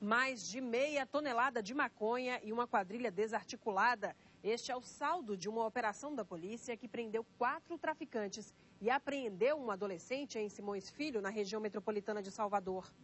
Mais de meia tonelada de maconha e uma quadrilha desarticulada. Este é o saldo de uma operação da polícia que prendeu 4 traficantes e apreendeu um adolescente em Simões Filho, na região metropolitana de Salvador.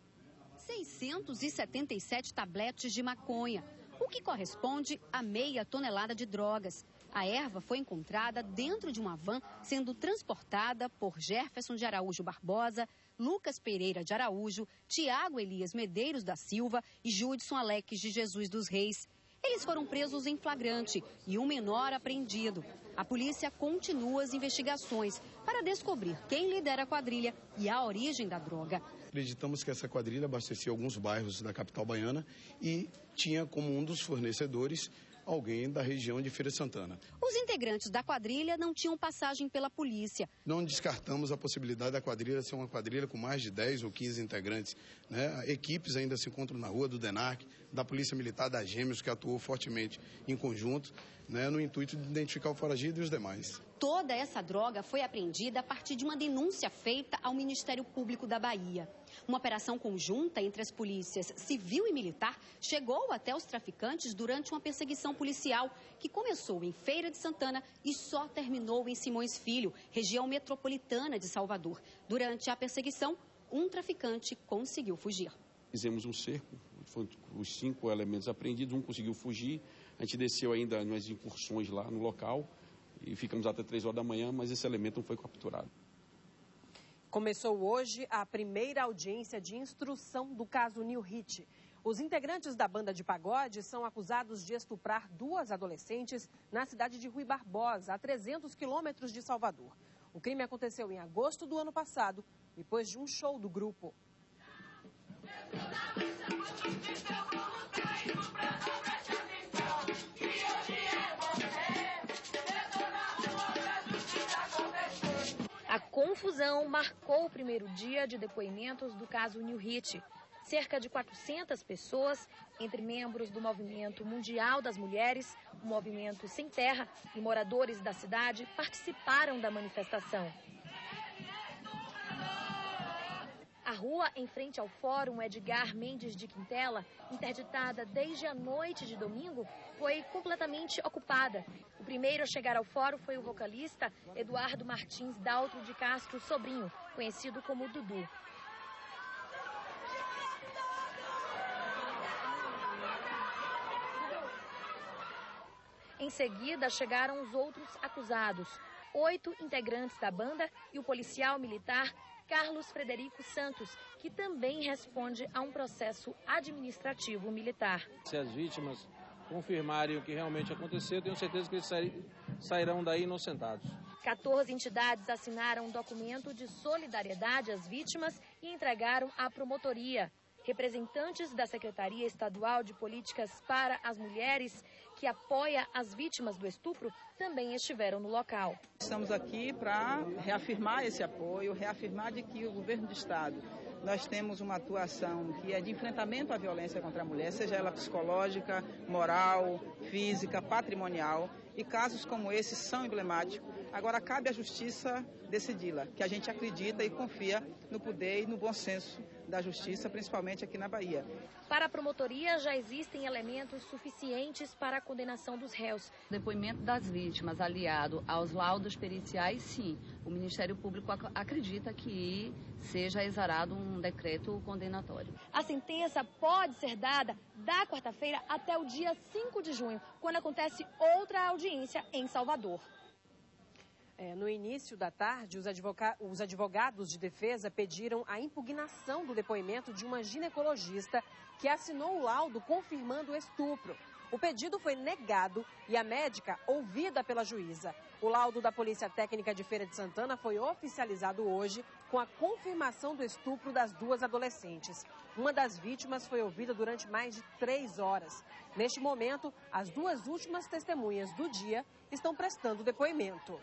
677 tabletes de maconha, o que corresponde a meia tonelada de drogas. A erva foi encontrada dentro de uma van, sendo transportada por Jefferson de Araújo Barbosa, Lucas Pereira de Araújo, Tiago Elias Medeiros da Silva e Judson Alex de Jesus dos Reis. Eles foram presos em flagrante e um menor apreendido. A polícia continua as investigações para descobrir quem lidera a quadrilha e a origem da droga. Acreditamos que essa quadrilha abastecia alguns bairros da capital baiana e tinha como um dos fornecedores alguém da região de Feira de Santana. Os integrantes da quadrilha não tinham passagem pela polícia. Não descartamos a possibilidade da quadrilha ser uma quadrilha com mais de 10 ou 15 integrantes, né? Equipes ainda se encontram na rua do DENARC, da Polícia Militar, da Gêmeos, que atuou fortemente em conjunto, né? No intuito de identificar o foragido e os demais. Toda essa droga foi apreendida a partir de uma denúncia feita ao Ministério Público da Bahia. Uma operação conjunta entre as polícias civil e militar chegou até os traficantes durante uma perseguição policial que começou em Feira de Santana e só terminou em Simões Filho, região metropolitana de Salvador. Durante a perseguição, um traficante conseguiu fugir. Fizemos um cerco, foram os 5 elementos apreendidos, um conseguiu fugir. A gente desceu ainda nas incursões lá no local e ficamos até 3 horas da manhã, mas esse elemento não foi capturado. Começou hoje a primeira audiência de instrução do caso New Hit. Os integrantes da banda de pagode são acusados de estuprar 2 adolescentes na cidade de Rui Barbosa, a 300 quilômetros de Salvador. O crime aconteceu em agosto do ano passado, depois de um show do grupo. A confusão marcou o primeiro dia de depoimentos do caso New Hit. Cerca de 400 pessoas, entre membros do Movimento Mundial das Mulheres, o Movimento Sem Terra e moradores da cidade, participaram da manifestação. A rua em frente ao Fórum Edgar Mendes de Quintela, interditada desde a noite de domingo, foi completamente ocupada. O primeiro a chegar ao fórum foi o vocalista Eduardo Martins Daltro de Castro Sobrinho, conhecido como Dudu. Em seguida, chegaram os outros acusados, 8 integrantes da banda e o policial militar Carlos Frederico Santos, que também responde a um processo administrativo militar. Se as vítimas confirmarem o que realmente aconteceu, tenho certeza que eles sairão daí inocentados. 14 entidades assinaram um documento de solidariedade às vítimas e entregaram à promotoria. Representantes da Secretaria Estadual de Políticas para as Mulheres, que apoia as vítimas do estupro, também estiveram no local. Estamos aqui para reafirmar esse apoio, reafirmar de que o governo do Estado, nós temos uma atuação que é de enfrentamento à violência contra a mulher, seja ela psicológica, moral, física, patrimonial, e casos como esses são emblemáticos. Agora cabe à justiça decidi-la, que a gente acredita e confia no poder e no bom senso da justiça, principalmente aqui na Bahia. Para a promotoria, já existem elementos suficientes para a condenação dos réus. O depoimento das vítimas, aliado aos laudos periciais, sim, o Ministério Público acredita que seja exarado um decreto condenatório. A sentença pode ser dada da quarta-feira até o dia 5 de junho, quando acontece outra audiência em Salvador. No início da tarde, os advogados de defesa pediram a impugnação do depoimento de uma ginecologista que assinou o laudo confirmando o estupro. O pedido foi negado e a médica ouvida pela juíza. O laudo da Polícia Técnica de Feira de Santana foi oficializado hoje com a confirmação do estupro das 2 adolescentes. Uma das vítimas foi ouvida durante mais de 3 horas. Neste momento, as 2 últimas testemunhas do dia estão prestando depoimento.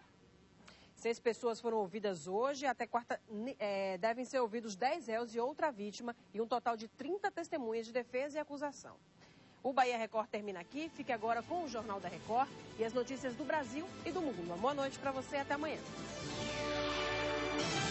6 pessoas foram ouvidas hoje, até quarta devem ser ouvidos 10 réus e outra vítima, e um total de 30 testemunhas de defesa e acusação. O Bahia Record termina aqui, fique agora com o Jornal da Record e as notícias do Brasil e do mundo. Uma boa noite para você, até amanhã.